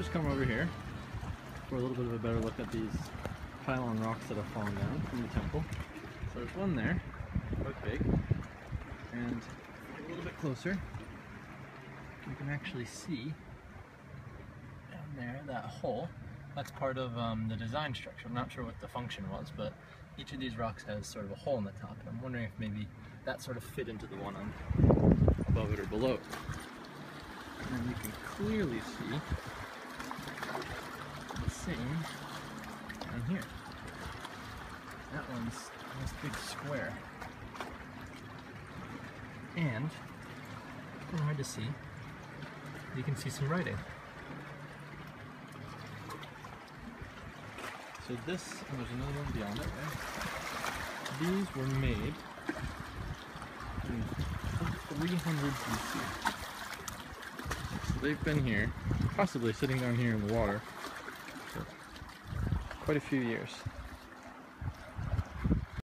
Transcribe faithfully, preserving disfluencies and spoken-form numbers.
just come over here for a little bit of a better look at these pylon rocks that have fallen down from the temple. So there's one there, quite big, and a little bit closer, you can actually see down there that hole. That's part of um, the design structure. I'm not sure what the function was, but each of these rocks has sort of a hole in the top. I'm wondering if maybe that sort of fit into the one on above it or below it. And then you can clearly see the same down here. That one's this big square. And, it's hard to see, you can see some writing. So this, and there's another one beyond it, right? These were made in three hundred B C. So they've been here, possibly sitting down here in the water, for quite a few years.